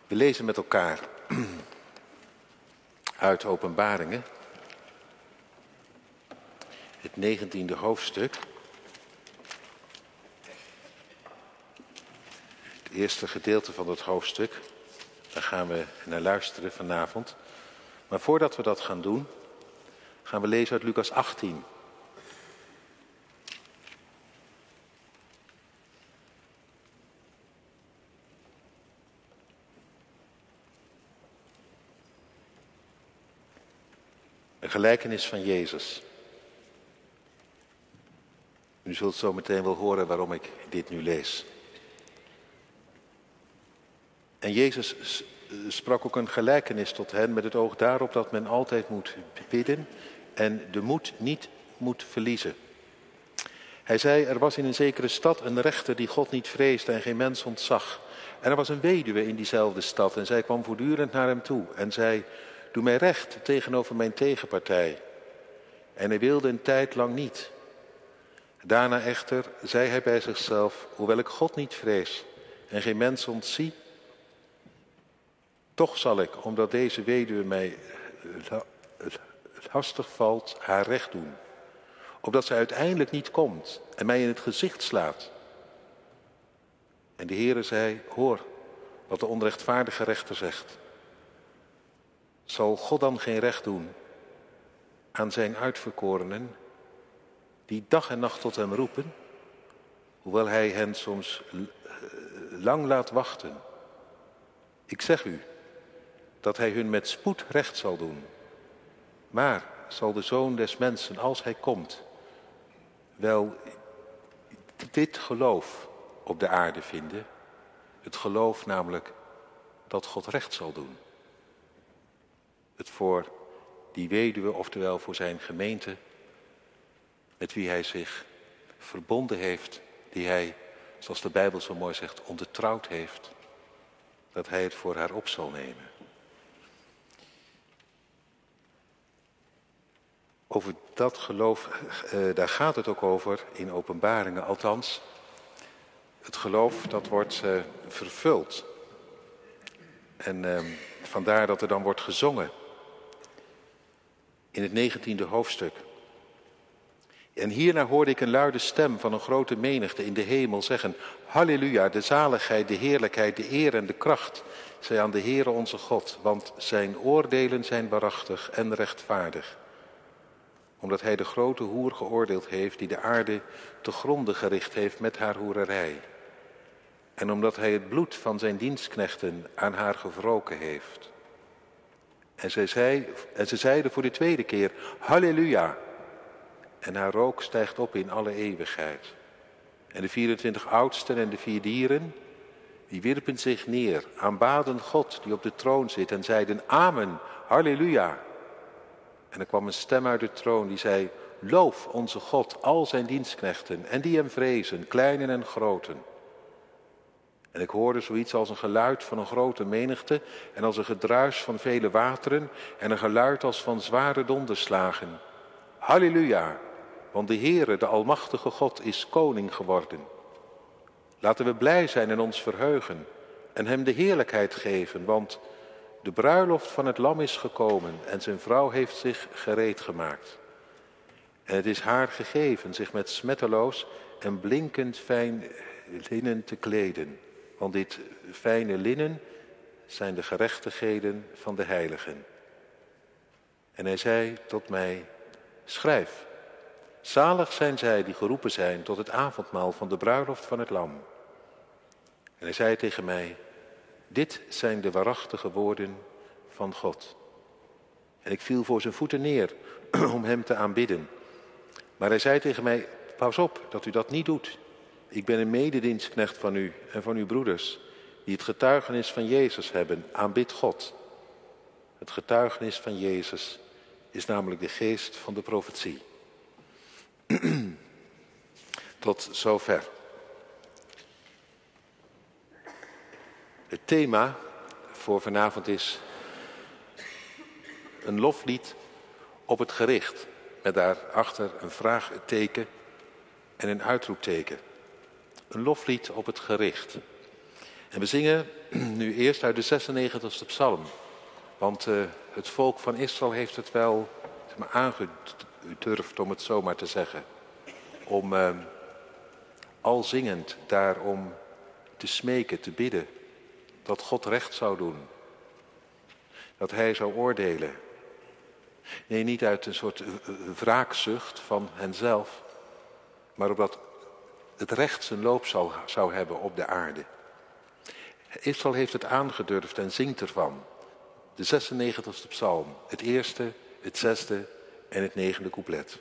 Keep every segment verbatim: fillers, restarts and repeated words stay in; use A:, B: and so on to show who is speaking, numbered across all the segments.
A: We lezen met elkaar uit Openbaringen, het negentiende hoofdstuk. Het eerste gedeelte van het hoofdstuk, daar gaan we naar luisteren vanavond. Maar voordat we dat gaan doen, gaan we lezen uit Lucas achttien. Een gelijkenis van Jezus. U zult zo meteen wel horen waarom ik dit nu lees. En Jezus sprak ook een gelijkenis tot hen met het oog daarop dat men altijd moet bidden en de moed niet moet verliezen. Hij zei, er was in een zekere stad een rechter die God niet vreesde en geen mens ontzag. En er was een weduwe in diezelfde stad en zij kwam voortdurend naar hem toe en zei, doe mij recht tegenover mijn tegenpartij. En hij wilde een tijd lang niet. Daarna echter zei hij bij zichzelf, hoewel ik God niet vrees en geen mens ontzie, toch zal ik, omdat deze weduwe mij lastig valt, haar recht doen. Opdat ze uiteindelijk niet komt en mij in het gezicht slaat. En de Heere zei, hoor wat de onrechtvaardige rechter zegt. Zal God dan geen recht doen aan zijn uitverkorenen, die dag en nacht tot hem roepen, hoewel hij hen soms lang laat wachten? Ik zeg u, dat hij hun met spoed recht zal doen. Maar zal de Zoon des Mensen, als hij komt, wel dit geloof op de aarde vinden? Het geloof namelijk dat God recht zal doen. Het voor die weduwe, oftewel voor zijn gemeente, met wie hij zich verbonden heeft, die hij, zoals de Bijbel zo mooi zegt, ondertrouwd heeft, dat hij het voor haar op zal nemen. Over dat geloof, eh, daar gaat het ook over in Openbaringen, althans, het geloof dat wordt eh, vervuld. En eh, vandaar dat er dan wordt gezongen in het negentiende hoofdstuk. En hierna hoorde ik een luide stem van een grote menigte in de hemel zeggen, halleluja, de zaligheid, de heerlijkheid, de eer en de kracht zij aan de Heere onze God, want zijn oordelen zijn waarachtig en rechtvaardig. Omdat hij de grote hoer geoordeeld heeft die de aarde te gronde gericht heeft met haar hoererij. En omdat hij het bloed van zijn dienstknechten aan haar gewroken heeft. En zij, zei, en ze zeiden voor de tweede keer, halleluja. En haar rook stijgt op in alle eeuwigheid. En de vierentwintig oudsten en de vier dieren, die wierpen zich neer, aanbaden God die op de troon zit en zeiden, amen, halleluja. En er kwam een stem uit de troon die zei, loof onze God, al zijn dienstknechten en die hem vrezen, kleinen en groten. En ik hoorde zoiets als een geluid van een grote menigte en als een gedruis van vele wateren en een geluid als van zware donderslagen. Halleluja, want de Heere, de Almachtige God, is koning geworden. Laten we blij zijn en ons verheugen en hem de heerlijkheid geven, want de bruiloft van het lam is gekomen en zijn vrouw heeft zich gereed gemaakt. En het is haar gegeven zich met smetteloos en blinkend fijn linnen te kleden. Want dit fijne linnen zijn de gerechtigheden van de heiligen. En hij zei tot mij, schrijf, zalig zijn zij die geroepen zijn tot het avondmaal van de bruiloft van het lam. En hij zei tegen mij, dit zijn de waarachtige woorden van God. En ik viel voor zijn voeten neer om hem te aanbidden. Maar hij zei tegen mij, pas op dat u dat niet doet. Ik ben een mededienstknecht van u en van uw broeders, die het getuigenis van Jezus hebben. Aanbid God. Het getuigenis van Jezus is namelijk de geest van de profetie. Tot zover. Het thema voor vanavond is een loflied op het gericht. Met daarachter een vraagteken en een uitroepteken. Een loflied op het gericht. En we zingen nu eerst uit de zesennegentigste psalm. Want uh, het volk van Israël heeft het wel zeg maar, aangedurfd, om het zo maar te zeggen. Om uh, al zingend daarom te smeken, te bidden. Dat God recht zou doen. Dat hij zou oordelen. Nee, niet uit een soort wraakzucht van henzelf. Maar opdat het recht zijn loop zou, zou hebben op de aarde. Israël heeft het aangedurfd en zingt ervan. De zesennegentigste psalm. Het eerste, het zesde en het negende couplet.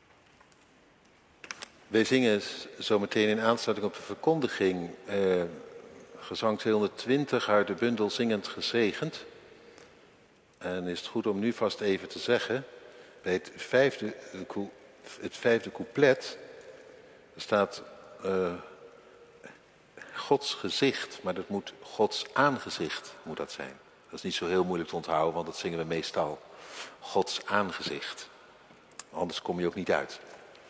A: Wij zingen zometeen in aansluiting op de verkondiging uh, gezang tweehonderdtwintig uit de bundel Zingend Gezegend. En is het goed om nu vast even te zeggen, bij het vijfde, het vijfde couplet staat uh, Gods gezicht, maar dat moet Gods aangezicht moet dat zijn. Dat is niet zo heel moeilijk te onthouden, want dat zingen we meestal. Gods aangezicht. Anders kom je ook niet uit.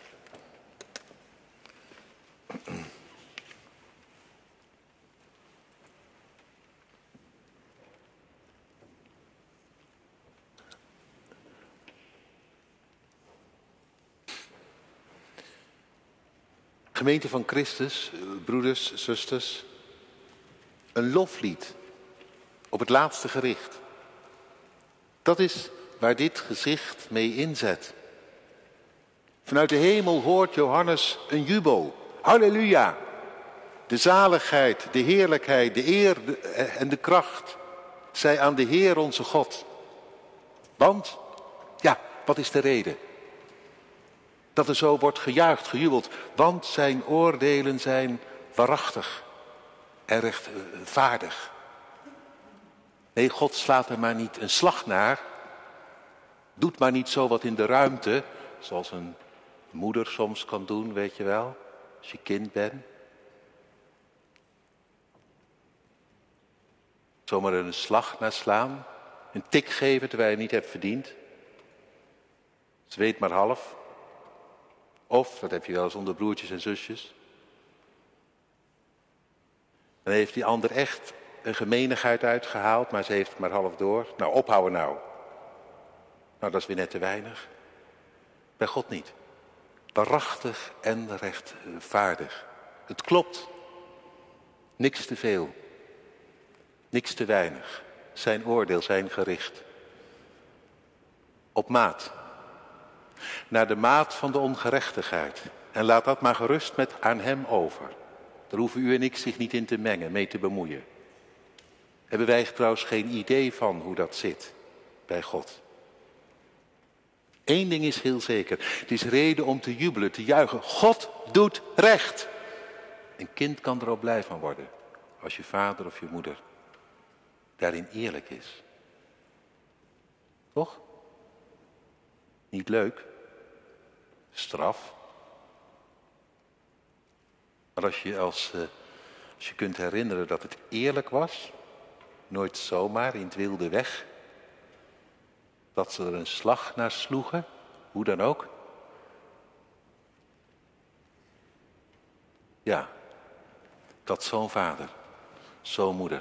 A: Gemeente van Christus, broeders, zusters, een loflied op het laatste gericht. Dat is waar dit gezicht mee inzet. Vanuit de hemel hoort Johannes een jubel. Halleluja! De zaligheid, de heerlijkheid, de eer en de kracht zij aan de Heer onze God. Want, ja, wat is de reden? Dat er zo wordt gejuicht, gejubeld. Want zijn oordelen zijn waarachtig en rechtvaardig. Nee, God slaat er maar niet een slag naar. Doet maar niet zo wat in de ruimte, zoals een moeder soms kan doen, weet je wel, als je kind bent. Zomaar er een slag naar slaan, een tik geven terwijl je het niet hebt verdiend. Zweet maar half. Of, dat heb je wel eens onder broertjes en zusjes. Dan heeft die ander echt een gemeenigheid uitgehaald, maar ze heeft het maar half door. Nou, ophouden nou. Nou, dat is weer net te weinig. Bij God niet. Waarachtig en rechtvaardig. Het klopt. Niks te veel. Niks te weinig. Zijn oordeel, zijn gericht. Op maat. Naar de maat van de ongerechtigheid. En laat dat maar gerust met aan hem over. Daar hoeven u en ik zich niet in te mengen, mee te bemoeien. Hebben wij trouwens geen idee van hoe dat zit bij God. Eén ding is heel zeker. Het is reden om te jubelen, te juichen. God doet recht. Een kind kan er ook blij van worden. Als je vader of je moeder daarin eerlijk is. Toch? Niet leuk. Straf. Maar als je, als, uh, als je kunt herinneren dat het eerlijk was. Nooit zomaar in het wilde weg. Dat ze er een slag naar sloegen. Hoe dan ook. Ja. Dat zo'n vader. Zo'n moeder.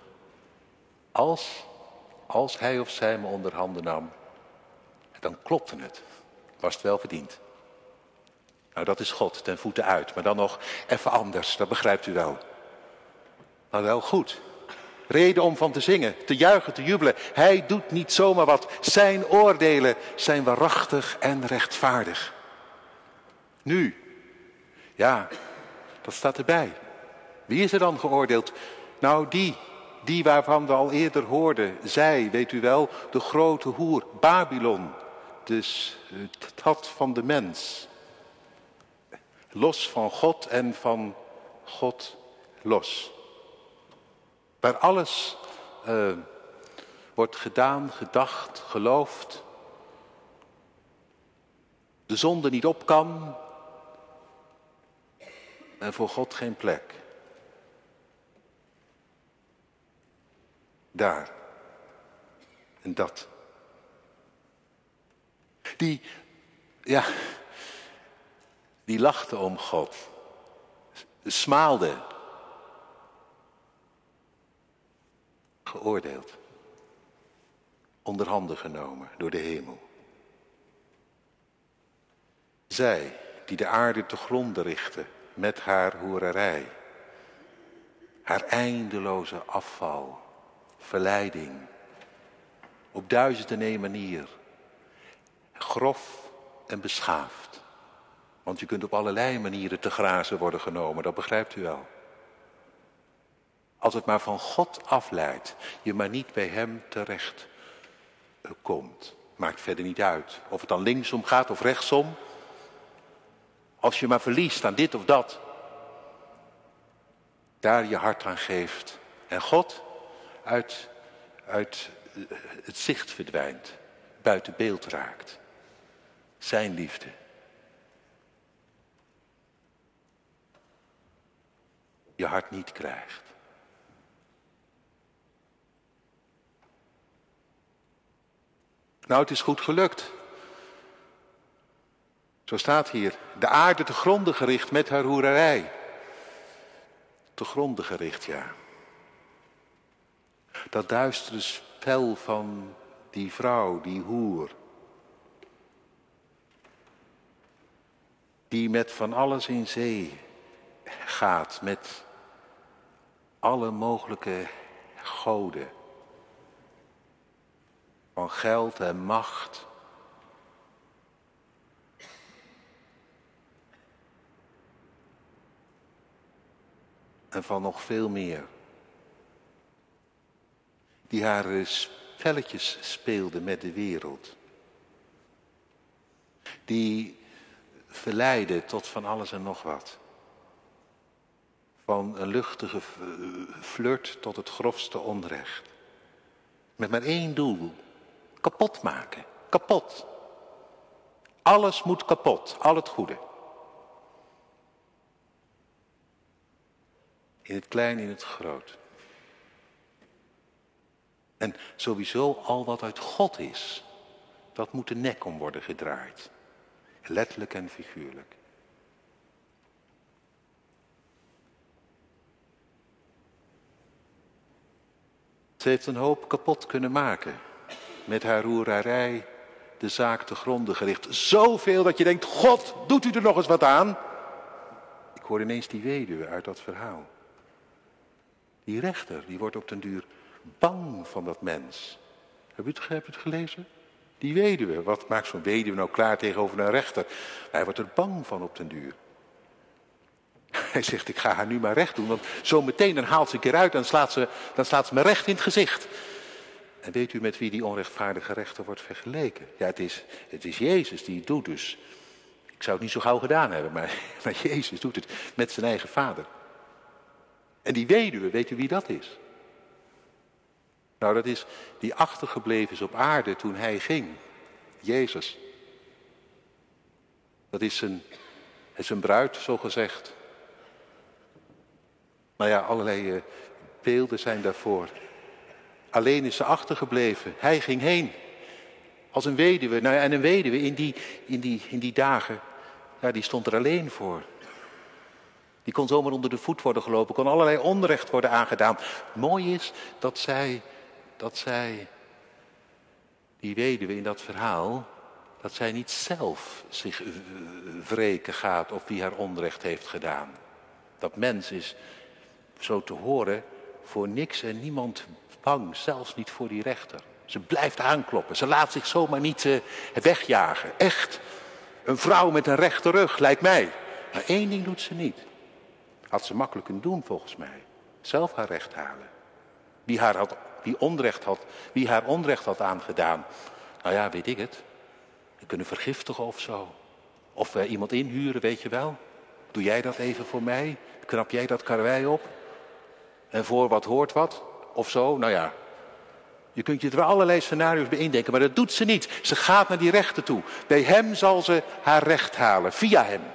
A: Als, als hij of zij me onder handen nam. Dan klopte het. Was het wel verdiend. Nou, dat is God ten voeten uit. Maar dan nog even anders. Dat begrijpt u wel. Maar wel goed. Reden om van te zingen, te juichen, te jubelen. Hij doet niet zomaar wat. Zijn oordelen zijn waarachtig en rechtvaardig. Nu. Ja, dat staat erbij. Wie is er dan geoordeeld? Nou, die. Die waarvan we al eerder hoorden. Zij, weet u wel, de grote hoer, Babylon. Dus het had van de mens. Los van God en van God los. Waar alles uh, wordt gedaan, gedacht, geloofd. De zonde niet op kan. En voor God geen plek. Daar. En dat. Die, ja, die lachte om God. Smaalde. Geoordeeld. Onder handen genomen door de hemel. Zij die de aarde te gronden richtte met haar hoererij. Haar eindeloze afval. Verleiding. Op duizend en één manier. Grof en beschaafd. Want je kunt op allerlei manieren te grazen worden genomen, dat begrijpt u wel. Als het maar van God afleidt, je maar niet bij hem terecht komt. Maakt verder niet uit. Of het dan linksom gaat of rechtsom. Als je maar verliest aan dit of dat. daar je hart aan geeft. En God uit, uit het zicht verdwijnt, buiten beeld raakt. Zijn liefde. Je hart niet krijgt. Nou, het is goed gelukt. Zo staat hier, de aarde te gronden gericht met haar hoererij. Te gronden gericht, ja. Dat duistere spel van die vrouw, die hoer. Die met van alles in zee gaat, met alle mogelijke goden. Van geld en macht. En van nog veel meer. Die haar spelletjes speelde met de wereld. Die verleidde tot van alles en nog wat. Van een luchtige flirt tot het grofste onrecht. Met maar één doel. Kapot maken. Kapot. Alles moet kapot. Al het goede. In het klein, in het groot. En sowieso al wat uit God is. Dat moet de nek om worden gedraaid. Letterlijk en figuurlijk. Ze heeft een hoop kapot kunnen maken. Met haar hoererij de zaak te gronden gericht. Zoveel dat je denkt, God, doet u er nog eens wat aan? Ik hoor ineens die weduwe uit dat verhaal. Die rechter, die wordt op den duur bang van dat mens. Heb u het, heb u het gelezen? Die weduwe, wat maakt zo'n weduwe nou klaar tegenover een rechter? Hij wordt er bang van op den duur. Hij zegt, ik ga haar nu maar recht doen, want zo meteen dan haalt ze een keer uit en dan slaat ze, dan slaat ze me recht in het gezicht. En weet u met wie die onrechtvaardige rechter wordt vergeleken? Ja, het is, het is Jezus die het doet dus. Ik zou het niet zo gauw gedaan hebben, maar, maar Jezus doet het met zijn eigen vader. En die weduwe, weet u wie dat is? Nou, dat is die achtergebleven is op aarde toen hij ging. Jezus. Dat is zijn, is zijn bruid, zo gezegd. Nou ja, allerlei uh, beelden zijn daarvoor. Alleen is ze achtergebleven. Hij ging heen. Als een weduwe. Nou ja, en een weduwe in die, in die, in die dagen, ja, die stond er alleen voor. Die kon zomaar onder de voet worden gelopen. Kon allerlei onrecht worden aangedaan. Mooi is dat zij, dat zij, die weduwe in dat verhaal, dat zij niet zelf zich wreken gaat op wie haar onrecht heeft gedaan. Dat mens is, zo te horen, voor niks en niemand bang. Zelfs niet voor die rechter. Ze blijft aankloppen. Ze laat zich zomaar niet uh, wegjagen. Echt. Een vrouw met een rechte rug, lijkt mij. Maar één ding doet ze niet. Had ze makkelijk kunnen doen, volgens mij. Zelf haar recht halen. Wie haar, had, wie onrecht had, wie haar onrecht had aangedaan. Nou ja, weet ik het. We kunnen vergiftigen of zo. Of uh, iemand inhuren, weet je wel. Doe jij dat even voor mij? Knap jij dat karwei op? En voor wat hoort wat? Of zo, nou ja. Je kunt je er allerlei scenario's bij indenken, maar dat doet ze niet. Ze gaat naar die rechter toe. Bij hem zal ze haar recht halen, via hem.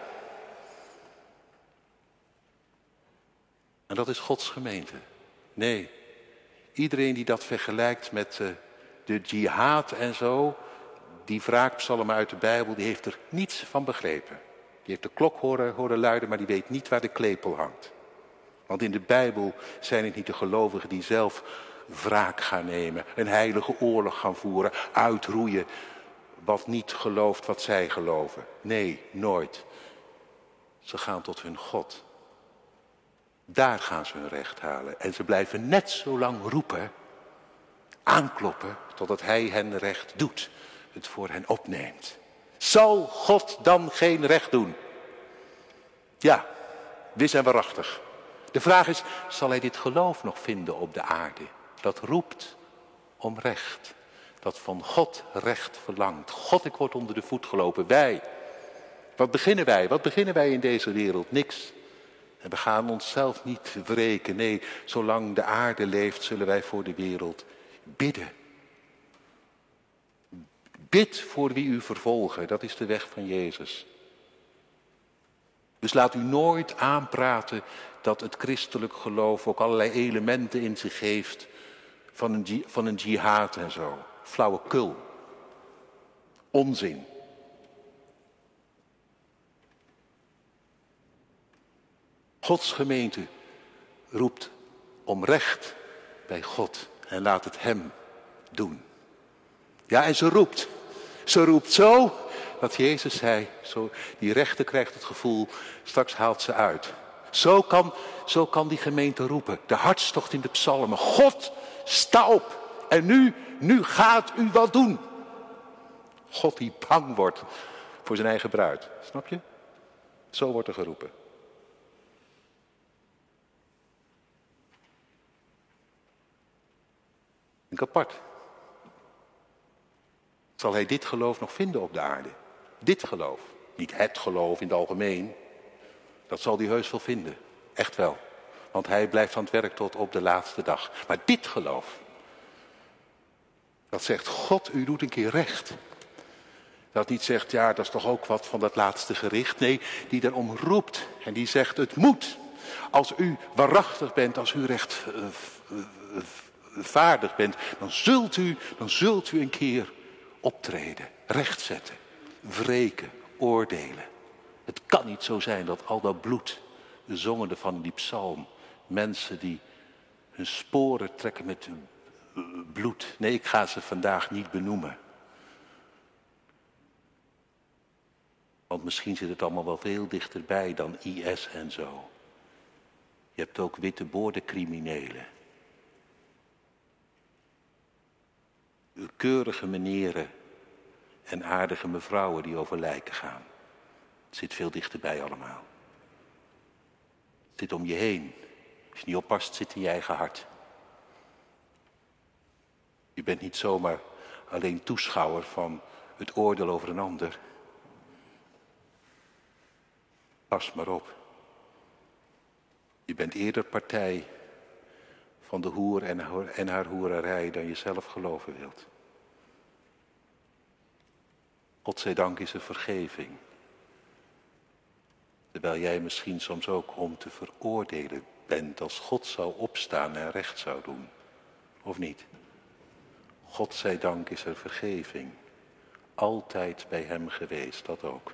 A: En dat is Gods gemeente. Nee, iedereen die dat vergelijkt met uh, de jihad en zo, die wraakpsalmen uit de Bijbel, die heeft er niets van begrepen. Die heeft de klok horen, horen luiden, maar die weet niet waar de klepel hangt. Want in de Bijbel zijn het niet de gelovigen die zelf wraak gaan nemen, een heilige oorlog gaan voeren, uitroeien wat niet gelooft wat zij geloven. Nee, nooit. Ze gaan tot hun God. Daar gaan ze hun recht halen. En ze blijven net zo lang roepen, aankloppen, totdat hij hen recht doet, het voor hen opneemt. Zal God dan geen recht doen? Ja, wis en waarachtig. De vraag is, zal hij dit geloof nog vinden op de aarde? Dat roept om recht. Dat van God recht verlangt. God, ik word onder de voet gelopen. Wij. Wat beginnen wij? Wat beginnen wij in deze wereld? Niks. En we gaan onszelf niet wreken. Nee, zolang de aarde leeft zullen wij voor de wereld bidden. Bid voor wie u vervolgen, dat is de weg van Jezus. Dus laat u nooit aanpraten dat het christelijk geloof ook allerlei elementen in zich heeft van een, van een jihad en zo. Flauwekul. Onzin. Gods gemeente roept om recht bij God en laat het hem doen. Ja, en ze roept. Ze roept zo dat Jezus zei, zo, die rechter krijgt het gevoel, straks haalt ze uit. Zo kan, zo kan die gemeente roepen. De hartstocht in de psalmen. God, sta op. En nu, nu gaat u wat doen. God die bang wordt voor zijn eigen bruid. Snap je? Zo wordt er geroepen. Denk apart. Zal hij dit geloof nog vinden op de aarde? Dit geloof. Niet het geloof in het algemeen. Dat zal hij heus wel vinden. Echt wel. Want hij blijft aan het werk tot op de laatste dag. Maar dit geloof. Dat zegt, God, u doet een keer recht. Dat niet zegt, ja, dat is toch ook wat van dat laatste gericht. Nee, die daarom roept. En die zegt, het moet. Als u waarachtig bent, als u rechtvaardig bent, dan zult u, dan zult u een keer optreden, rechtzetten, wreken, oordelen. Het kan niet zo zijn dat al dat bloed, de zongende van die psalm, mensen die hun sporen trekken met bloed. Nee, ik ga ze vandaag niet benoemen. Want misschien zit het allemaal wel veel dichterbij dan I S en zo. Je hebt ook witte boordencriminelen. Keurige meneren en aardige mevrouwen die over lijken gaan. Het zit veel dichterbij allemaal. Het zit om je heen. Als je niet oppast, zit in je eigen hart. Je bent niet zomaar alleen toeschouwer van het oordeel over een ander. Pas maar op. Je bent eerder partij van de hoer en haar, en haar hoererij dan je zelf geloven wilt. Godzijdank is er vergeving. Terwijl jij misschien soms ook om te veroordelen bent als God zou opstaan en recht zou doen. Of niet? Godzijdank is er vergeving. Altijd bij hem geweest, dat ook.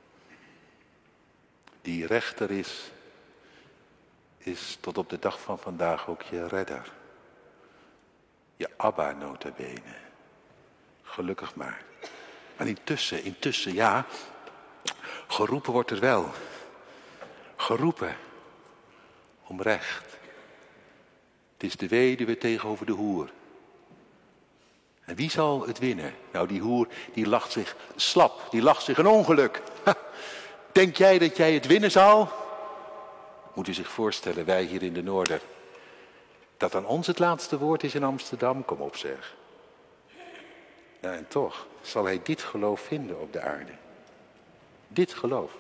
A: Die rechter is, is tot op de dag van vandaag ook je redder. Je Abba nota bene. Gelukkig maar. Maar intussen, intussen, ja, geroepen wordt er wel. Geroepen om recht. Het is de weduwe tegenover de hoer. En wie zal het winnen? Nou, die hoer, die lacht zich slap, die lacht zich een ongeluk. Ha, denk jij dat jij het winnen zal? Moet u zich voorstellen, wij hier in de Noorder, dat aan ons het laatste woord is in Amsterdam? Kom op zeg. Nou, en toch zal hij dit geloof vinden op de aarde. Dit geloof.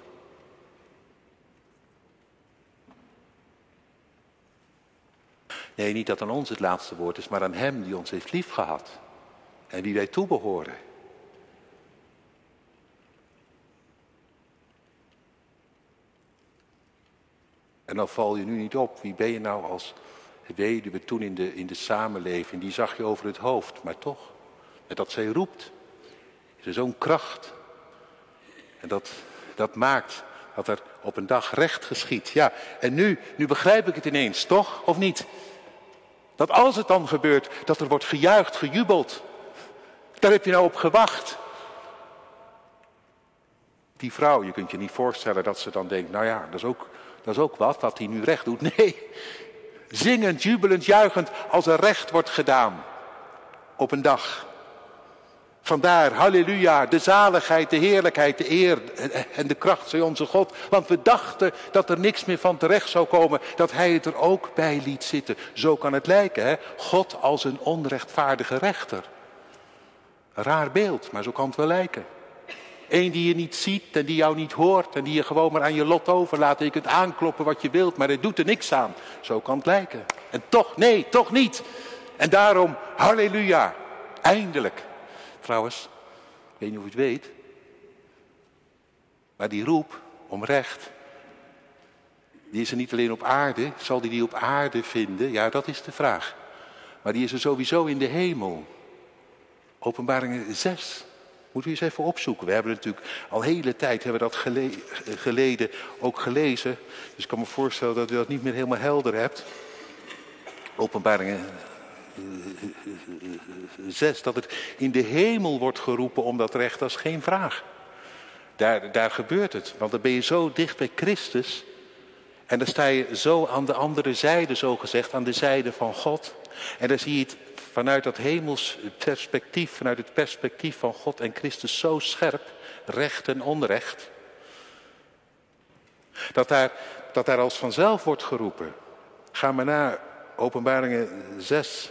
A: Nee, niet dat aan ons het laatste woord is, maar aan hem die ons heeft liefgehad. En wie wij toebehoren. En dan val je nu niet op. Wie ben je nou als weduwe toen in de, in de samenleving? Die zag je over het hoofd, maar toch. Met dat zij roept. Is er zo'n kracht. En dat, dat maakt dat er op een dag recht geschiet. Ja, en nu, nu begrijp ik het ineens, toch? Of niet? Dat als het dan gebeurt, dat er wordt gejuicht, gejubeld. Daar heb je nou op gewacht. Die vrouw, je kunt je niet voorstellen dat ze dan denkt, nou ja, dat is ook, dat is ook wat, wat hij nu recht doet. Nee, zingend, jubelend, juichend als er recht wordt gedaan. Op een dag. Vandaar, halleluja, de zaligheid, de heerlijkheid, de eer en de kracht zij onze God. Want we dachten dat er niks meer van terecht zou komen, dat hij het er ook bij liet zitten. Zo kan het lijken, hè? God als een onrechtvaardige rechter. Een raar beeld, maar zo kan het wel lijken. Eén die je niet ziet en die jou niet hoort en die je gewoon maar aan je lot overlaat. En je kunt aankloppen wat je wilt, maar het doet er niks aan. Zo kan het lijken. En toch, nee, toch niet. En daarom, halleluja, eindelijk. Trouwens, ik weet niet of u het weet, maar die roep om recht, die is er niet alleen op aarde. Zal die die op aarde vinden? Ja, dat is de vraag. Maar die is er sowieso in de hemel. Openbaringen zes. Moet u eens even opzoeken. We hebben natuurlijk al hele tijd hebben we dat gele- geleden ook gelezen. Dus ik kan me voorstellen dat u dat niet meer helemaal helder hebt. Openbaringen zes. Dat het in de hemel wordt geroepen om dat recht, dat is geen vraag. Daar, daar gebeurt het. Want dan ben je zo dicht bij Christus. En dan sta je zo aan de andere zijde, zo gezegd, aan de zijde van God. En dan zie je het vanuit dat hemels perspectief, vanuit het perspectief van God en Christus zo scherp, recht en onrecht. Dat daar, dat daar als vanzelf wordt geroepen. Ga maar naar Openbaringen zes.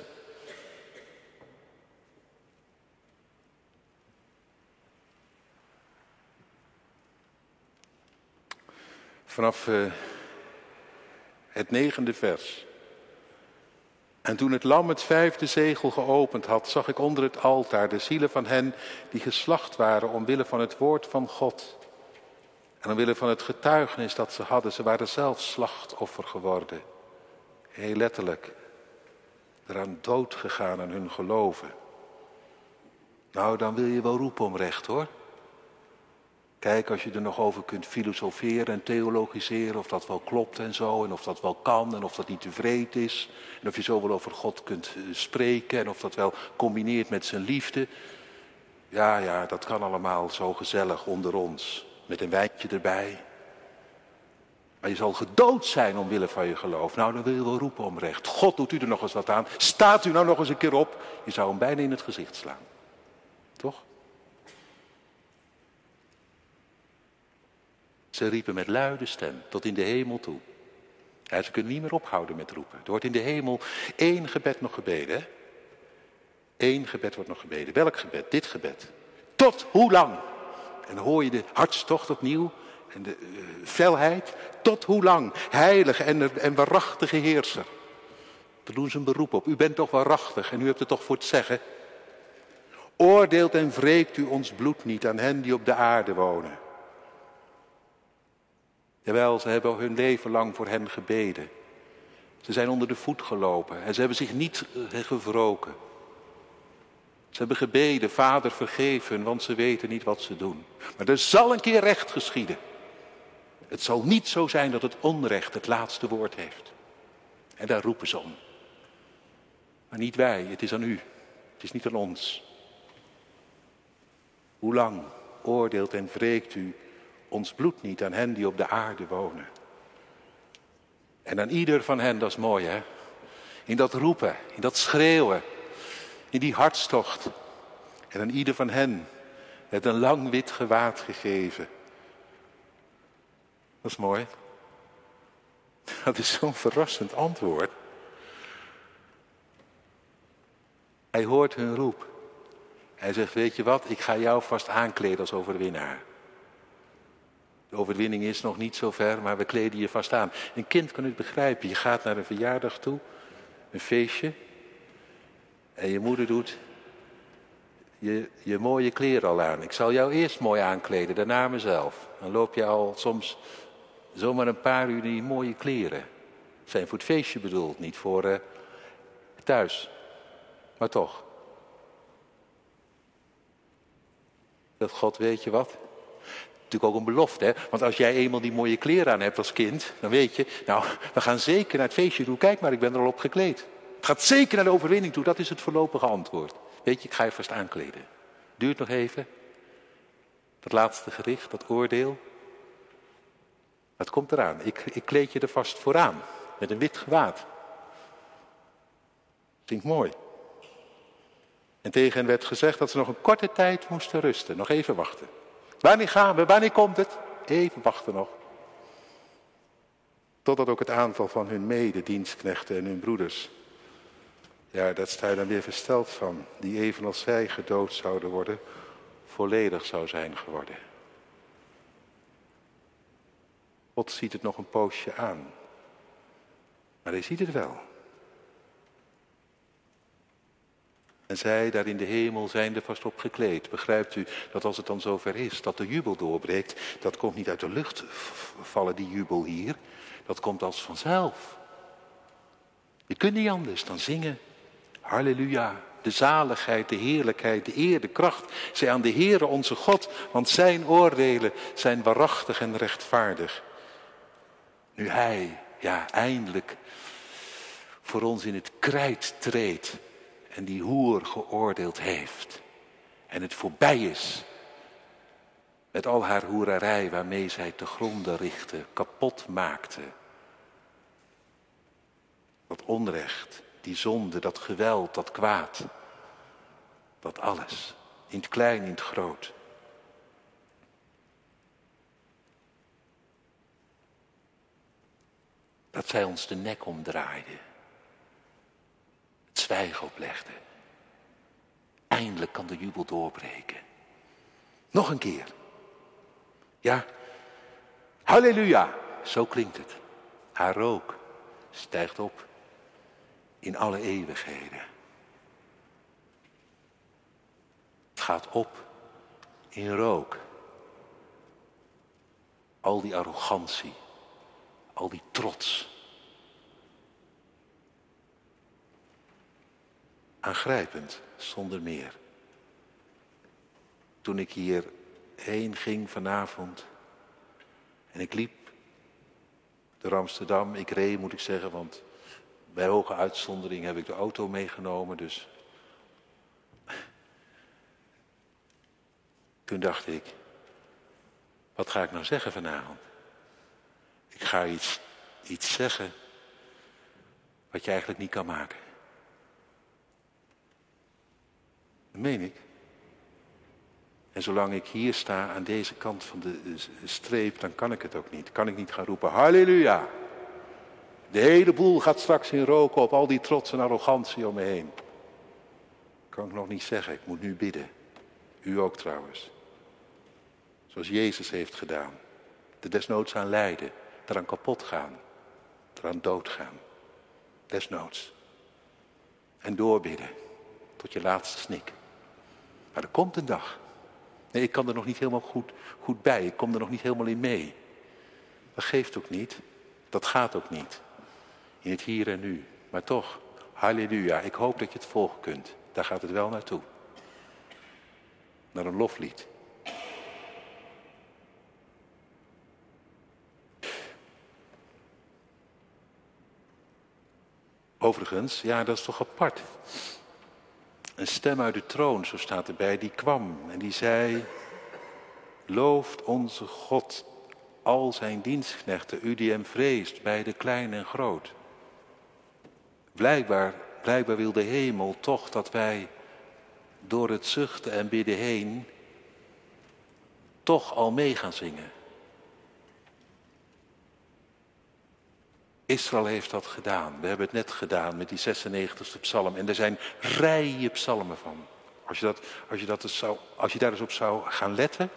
A: Vanaf uh, het negende vers. En toen het lam het vijfde zegel geopend had, zag ik onder het altaar de zielen van hen die geslacht waren omwille van het woord van God. En omwille van het getuigenis dat ze hadden. Ze waren zelf slachtoffer geworden. Heel letterlijk. Eraan dood gegaan aan hun geloven. Nou, dan wil je wel roepen om recht, hoor. Kijk, als je er nog over kunt filosoferen en theologiseren, of dat wel klopt en zo, en of dat wel kan, en of dat niet tevreden is, en of je zo wel over God kunt spreken, en of dat wel combineert met zijn liefde. Ja, ja, dat kan allemaal zo gezellig onder ons, met een wijntje erbij. Maar je zal gedood zijn omwille van je geloof. Nou, dan wil je wel roepen om recht. God, doet u er nog eens wat aan. Staat u nou nog eens een keer op. Je zou hem bijna in het gezicht slaan. Toch? Ze riepen met luide stem tot in de hemel toe. Ja, ze kunnen niet meer ophouden met roepen. Er wordt in de hemel één gebed nog gebeden. Hè? Eén gebed wordt nog gebeden. Welk gebed? Dit gebed. Tot hoe lang? En dan hoor je de hartstocht opnieuw. En de uh, felheid. Tot hoe lang? Heilige en, en waarachtige heerser. Daar doen ze een beroep op. U bent toch waarachtig en u hebt het toch voor het zeggen. Oordeelt en wreekt u ons bloed niet aan hen die op de aarde wonen. Jawel, ze hebben hun leven lang voor hen gebeden. Ze zijn onder de voet gelopen en ze hebben zich niet gewroken. Ze hebben gebeden, Vader vergeef hun, want ze weten niet wat ze doen. Maar er zal een keer recht geschieden. Het zal niet zo zijn dat het onrecht het laatste woord heeft. En daar roepen ze om. Maar niet wij, het is aan u. Het is niet aan ons. Hoe lang oordeelt en wreekt u ons bloed niet aan hen die op de aarde wonen? En aan ieder van hen, dat is mooi hè. In dat roepen, in dat schreeuwen, in die hartstocht. En aan ieder van hen werd een lang wit gewaad gegeven. Dat is mooi. Dat is zo'n verrassend antwoord. Hij hoort hun roep. Hij zegt, weet je wat, ik ga jou vast aankleden als overwinnaar. De overwinning is nog niet zo ver, maar we kleden je vast aan. Een kind kan het begrijpen. Je gaat naar een verjaardag toe, een feestje. En je moeder doet je, je mooie kleren al aan. Ik zal jou eerst mooi aankleden, daarna mezelf. Dan loop je al soms zomaar een paar uur in die mooie kleren. Zijn voor het feestje bedoeld, niet voor uh, thuis. Maar toch. Dat God, weet je wat? Natuurlijk ook een belofte, hè? Want als jij eenmaal die mooie kleren aan hebt als kind, dan weet je, nou, we gaan zeker naar het feestje toe. Kijk maar, ik ben er al op gekleed. Het gaat zeker naar de overwinning toe, dat is het voorlopige antwoord. Weet je, ik ga je vast aankleden. Duurt nog even. Dat laatste gericht, dat oordeel. Dat komt eraan. Ik, ik kleed je er vast vooraan, met een wit gewaad. Klinkt mooi. En tegen hen werd gezegd dat ze nog een korte tijd moesten rusten. Nog even wachten. Wanneer gaan we? Wanneer komt het? Even wachten nog. Totdat ook het aantal van hun mededienstknechten en hun broeders. Ja, daar sta je dan weer versteld van. Die evenals zij gedood zouden worden. volledig zou zijn geworden. God ziet het nog een poosje aan. Maar hij ziet het wel. En zij daar in de hemel zijn er vast op gekleed. Begrijpt u dat als het dan zover is, dat de jubel doorbreekt, dat komt niet uit de lucht vallen, die jubel hier. Dat komt als vanzelf. Je kunt niet anders dan zingen. Halleluja, de zaligheid, de heerlijkheid, de eer, de kracht, zij aan de Heere onze God, want zijn oordelen zijn waarachtig en rechtvaardig. Nu hij, ja, eindelijk voor ons in het krijt treedt en die hoer geoordeeld heeft. En het voorbij is met al haar hoerarij waarmee zij te gronde richtte, kapot maakte. Dat onrecht, die zonde, dat geweld, dat kwaad. Dat alles, in het klein, in het groot. Dat zij ons de nek omdraaide. Het zwijgen oplegde. Eindelijk kan de jubel doorbreken. Nog een keer. Ja, halleluja, zo klinkt het. Haar rook stijgt op in alle eeuwigheden. Het gaat op in rook. Al die arrogantie, al die trots. Aangrijpend, zonder meer. Toen ik hierheen ging vanavond en ik liep door Amsterdam, ik reed moet ik zeggen, want bij hoge uitzondering heb ik de auto meegenomen, dus toen dacht ik, wat ga ik nou zeggen vanavond? Ik ga iets, iets zeggen wat je eigenlijk niet kan maken. Dat meen ik. En zolang ik hier sta aan deze kant van de streep, dan kan ik het ook niet. Kan ik niet gaan roepen, halleluja. De hele boel gaat straks in rook op, al die trots en arrogantie om me heen. Kan ik nog niet zeggen, ik moet nu bidden. U ook trouwens. Zoals Jezus heeft gedaan. Er desnoods aan lijden, eraan kapot gaan, eraan doodgaan. Desnoods. En doorbidden, tot je laatste snik. Maar er komt een dag. Nee, ik kan er nog niet helemaal goed, goed bij, ik kom er nog niet helemaal in mee. Dat geeft ook niet, dat gaat ook niet. In het hier en nu. Maar toch, halleluja, ik hoop dat je het volgen kunt. Daar gaat het wel naartoe. Naar een loflied. Overigens, ja, dat is toch apart. Een stem uit de troon, zo staat erbij, die kwam en die zei: looft onze God, al zijn dienstknechten, u die hem vreest, bij de klein en groot. Blijkbaar, blijkbaar wil de hemel toch dat wij door het zuchten en bidden heen toch al mee gaan zingen. Israël heeft dat gedaan. We hebben het net gedaan met die zesennegentigste psalm. En er zijn rijen psalmen van. Als je, dat, als, je dat eens zou, als je daar eens op zou gaan letten.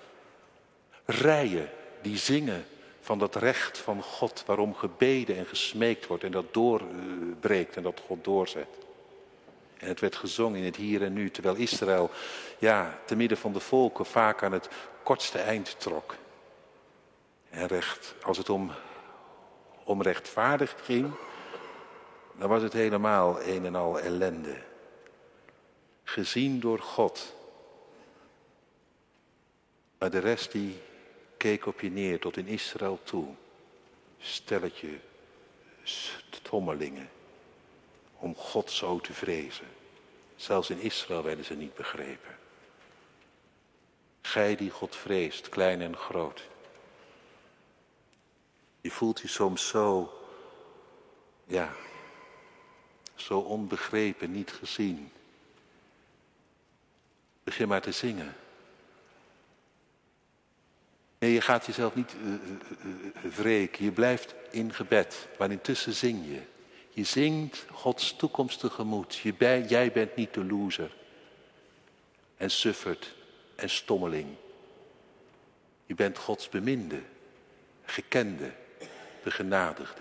A: Rijen die zingen van dat recht van God. Waarom gebeden en gesmeekt wordt. En dat doorbreekt en dat God doorzet. En het werd gezongen in het hier en nu. Terwijl Israël, ja, te midden van de volken vaak aan het kortste eind trok. En recht, als het om... om rechtvaardig ging, dan was het helemaal een en al ellende. Gezien door God. Maar de rest die keek op je neer tot in Israël toe. Stelletje stommelingen. Om God zo te vrezen. Zelfs in Israël werden ze niet begrepen. Gij die God vreest, klein en groot. Je voelt je soms zo, ja, zo onbegrepen, niet gezien. Begin maar te zingen. Nee, je gaat jezelf niet uh, uh, uh, wreken. Je blijft in gebed, maar intussen zing je. Je zingt Gods toekomst tegemoet. Je bij, jij bent niet de loser. En suffert en stommeling. Je bent Gods beminde, gekende, begenadigde.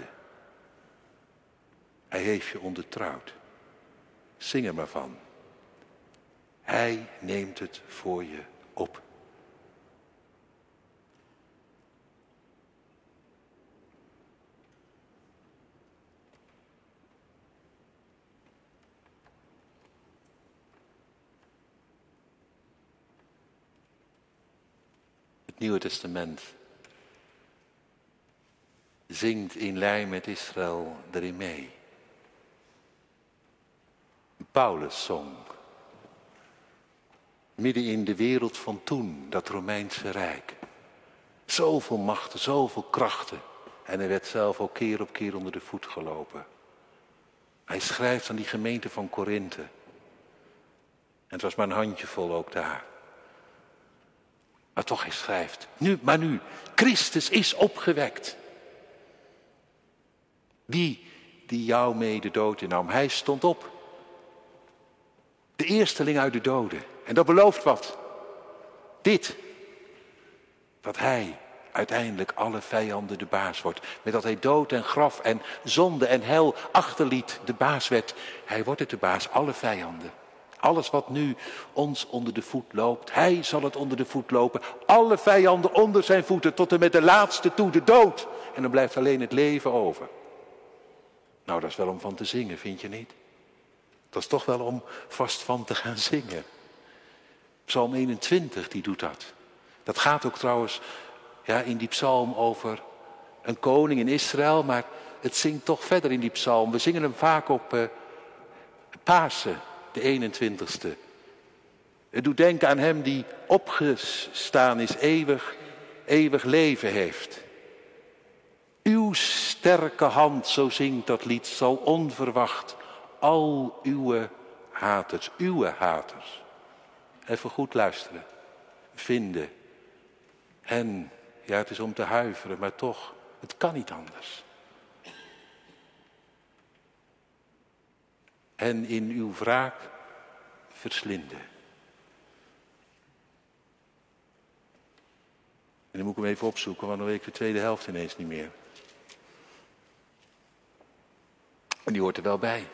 A: Hij heeft je ondertrouwd. Zing er maar van. Hij neemt het voor je op. Het Nieuwe Testament zingt in lijn met Israël erin mee. Paulus zong. Midden in de wereld van toen, dat Romeinse Rijk. Zoveel machten, zoveel krachten. En hij werd zelf ook keer op keer onder de voet gelopen. Hij schrijft aan die gemeente van Korinthe. En het was maar een handjevol ook daar. Maar toch, hij schrijft. Nu, maar nu, Christus is opgewekt. Die, die jou mee de dood innam. Hij stond op. De eersteling uit de doden. En dat belooft wat. Dit. Dat hij uiteindelijk alle vijanden de baas wordt. Met dat hij dood en graf en zonde en hel achterliet de baas werd. Hij wordt het de baas, alle vijanden. Alles wat nu ons onder de voet loopt. Hij zal het onder de voet lopen. Alle vijanden onder zijn voeten tot en met de laatste toe, de dood. En dan blijft alleen het leven over. Nou, dat is wel om van te zingen, vind je niet? Dat is toch wel om vast van te gaan zingen. Psalm eenentwintig, die doet dat. Dat gaat ook trouwens ja, in die psalm over een koning in Israël. Maar het zingt toch verder in die psalm. We zingen hem vaak op uh, Pasen, de eenentwintigste. Het doet denken aan hem die opgestaan is, eeuwig, eeuwig leven heeft. Uw sterke hand, zo zingt dat lied, zal onverwacht al uw haters, uw haters, even goed luisteren, vinden. En, ja, het is om te huiveren, maar toch, het kan niet anders. En in uw wraak verslinden. En dan moet ik hem even opzoeken, want dan weet ik de tweede helft ineens niet meer. En die hoort er wel bij.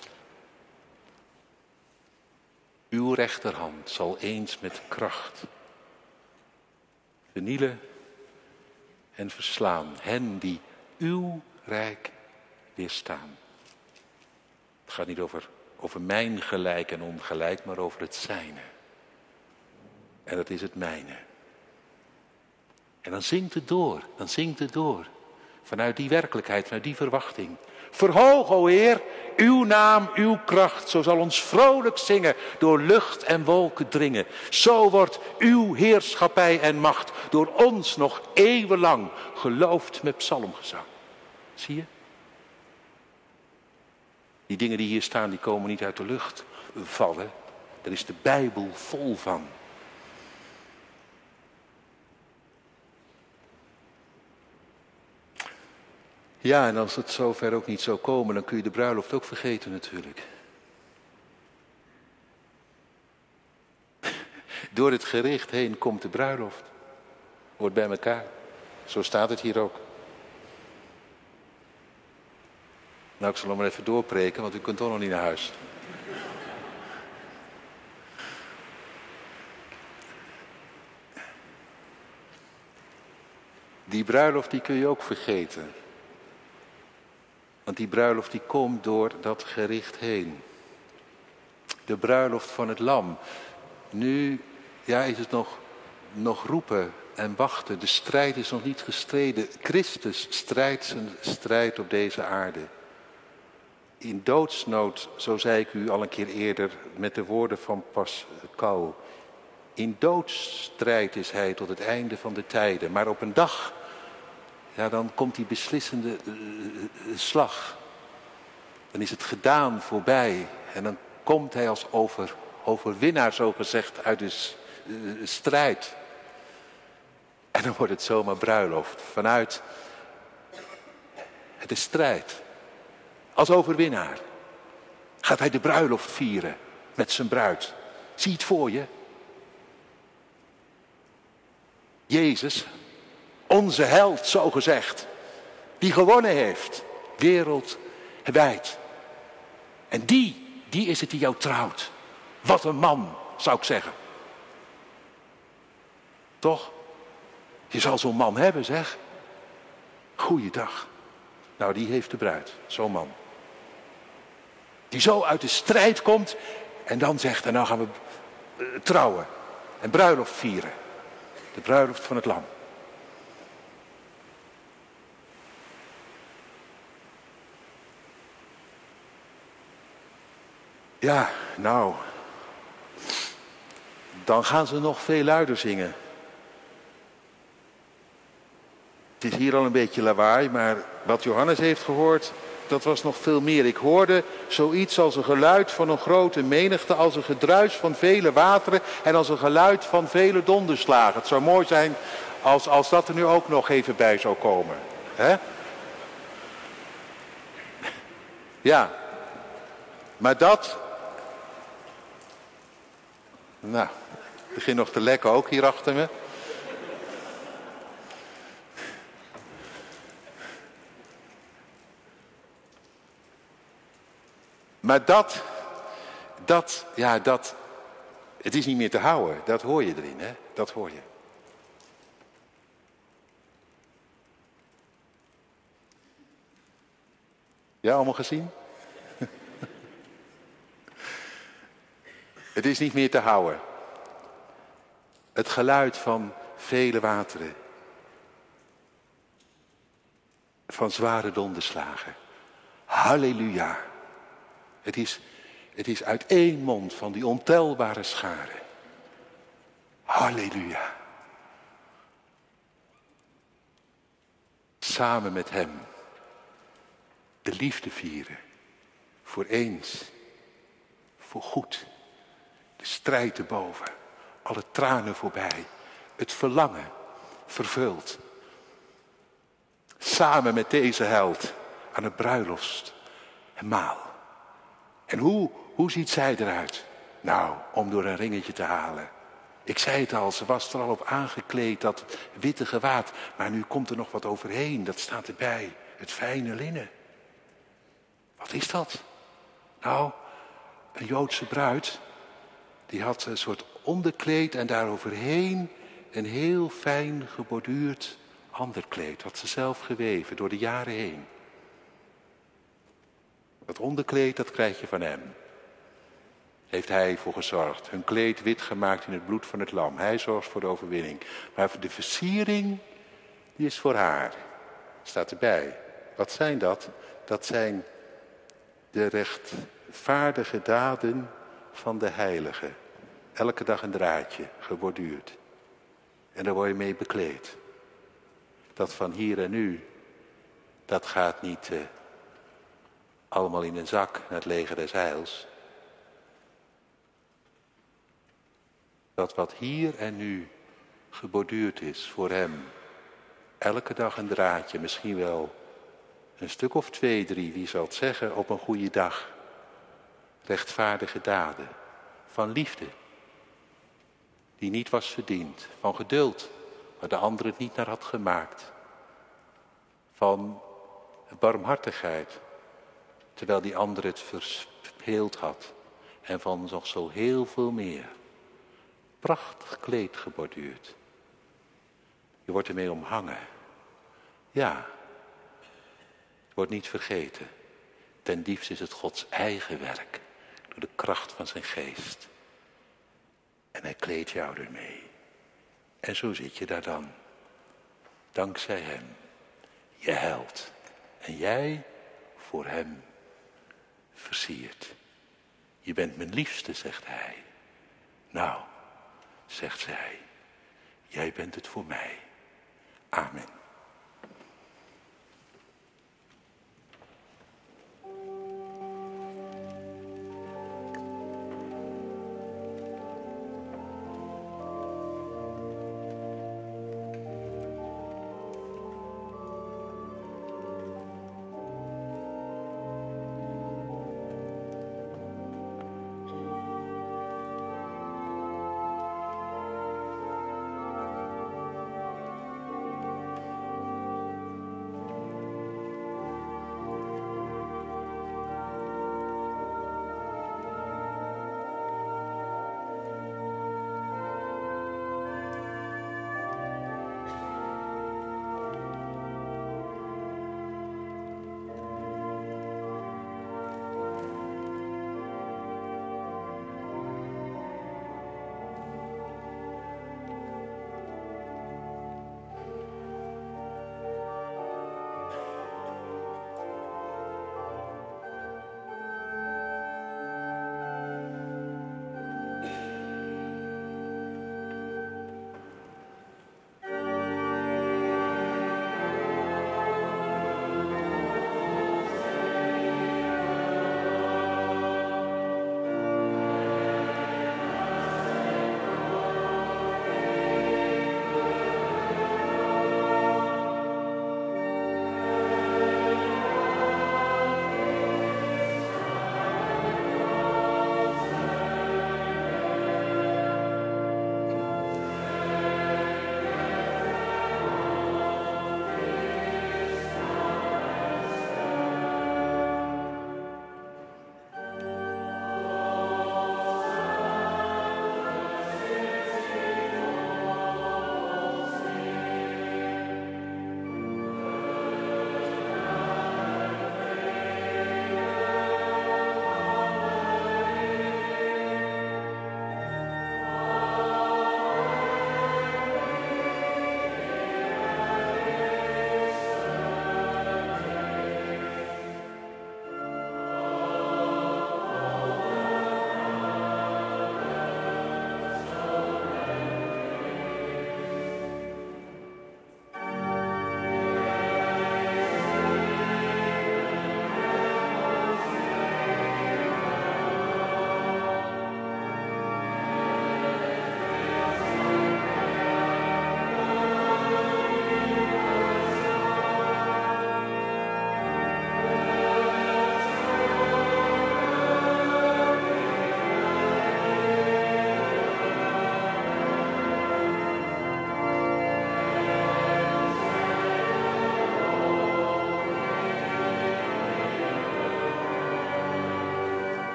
A: Uw rechterhand zal eens met kracht vernielen en verslaan hen die uw rijk weerstaan. Het gaat niet over, over mijn gelijk en ongelijk, maar over het zijne. En dat is het mijne. En dan zingt het door, dan zingt het door. Vanuit die werkelijkheid, vanuit die verwachting. Verhoog, o Heer, uw naam, uw kracht. Zo zal ons vrolijk zingen, door lucht en wolken dringen. Zo wordt uw heerschappij en macht door ons nog eeuwenlang geloofd met psalmgezang. Zie je? Die dingen die hier staan, die komen niet uit de lucht vallen. Daar is de Bijbel vol van. Ja, en als het zover ook niet zou komen, dan kun je de bruiloft ook vergeten natuurlijk. Door het gericht heen komt de bruiloft. Hoort bij elkaar. Zo staat het hier ook. Nou, ik zal hem maar even doorpreken, want u kunt toch nog niet naar huis. Die bruiloft die kun je ook vergeten. Want die bruiloft die komt door dat gericht heen. De bruiloft van het lam. Nu ja, is het nog, nog roepen en wachten. De strijd is nog niet gestreden. Christus strijdt zijn strijd op deze aarde. In doodsnood, zo zei ik u al een keer eerder met de woorden van Pascal. In doodsstrijd is hij tot het einde van de tijden. Maar op een dag, ja, dan komt die beslissende uh, slag. Dan is het gedaan, voorbij. En dan komt hij als over, overwinnaar, zo gezegd, uit de uh, strijd. En dan wordt het zomaar bruiloft. Vanuit de strijd. Als overwinnaar gaat hij de bruiloft vieren met zijn bruid. Zie het voor je. Jezus, onze held, zo gezegd, die gewonnen heeft, wereldwijd. En die, die is het die jou trouwt. Wat een man, zou ik zeggen. Toch? Je zal zo'n man hebben, zeg. Goeiedag. Nou, die heeft de bruid, zo'n man. Die zo uit de strijd komt en dan zegt, en nou gaan we uh, trouwen en bruiloft vieren. De bruiloft van het lam. Ja, nou, dan gaan ze nog veel luider zingen. Het is hier al een beetje lawaai, maar wat Johannes heeft gehoord, dat was nog veel meer. Ik hoorde zoiets als een geluid van een grote menigte, als een gedruis van vele wateren en als een geluid van vele donderslagen. Het zou mooi zijn als, als dat er nu ook nog even bij zou komen. Hè? Ja, maar dat... Nou, het begint nog te lekken ook hier achter me. Maar dat, dat, ja, dat, het is niet meer te houden. Dat hoor je erin, hè? Dat hoor je. Ja, allemaal gezien? Het is niet meer te houden. Het geluid van vele wateren. Van zware donderslagen. Halleluja. Het is, het is uit één mond van die ontelbare scharen. Halleluja. Samen met hem de liefde vieren. Voor eens. Voor goed. De strijd erboven. Alle tranen voorbij. Het verlangen vervuld. Samen met deze held aan het bruiloftsmaal. En hoe, hoe ziet zij eruit? Nou, om door een ringetje te halen. Ik zei het al, ze was er al op aangekleed, dat witte gewaad. Maar nu komt er nog wat overheen, dat staat erbij. Het fijne linnen. Wat is dat? Nou, een Joodse bruid, die had een soort onderkleed en daaroverheen een heel fijn geborduurd ander kleed. Had ze zelf geweven door de jaren heen. Dat onderkleed, dat krijg je van hem. Heeft hij voor gezorgd. Hun kleed wit gemaakt in het bloed van het lam. Hij zorgt voor de overwinning. Maar voor de versiering, die is voor haar. Staat erbij. Wat zijn dat? Dat zijn de rechtvaardige daden van de heilige. Elke dag een draadje, geborduurd. En daar word je mee bekleed. Dat van hier en nu, dat gaat niet... Uh, allemaal in een zak naar het leger des heils. Dat wat hier en nu geborduurd is voor hem. Elke dag een draadje, misschien wel een stuk of twee, drie, wie zal het zeggen, op een goede dag. Rechtvaardige daden van liefde. Die niet was verdiend. Van geduld, waar de ander het niet naar had gemaakt. Van barmhartigheid. Terwijl die ander het verspeeld had. En van nog zo heel veel meer. Prachtig kleed geborduurd. Je wordt ermee omhangen. Ja. Het wordt niet vergeten. Ten diepste is het Gods eigen werk. Door de kracht van zijn geest. En hij kleedt jou ermee. En zo zit je daar dan. Dankzij hem. Je held. En jij voor hem versierd. Je bent mijn liefste, zegt hij. Nou, zegt zij, jij bent het voor mij. Amen.